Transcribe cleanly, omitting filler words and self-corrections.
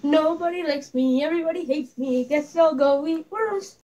Nobody likes me, everybody hates me. Guess I'll go eat worms.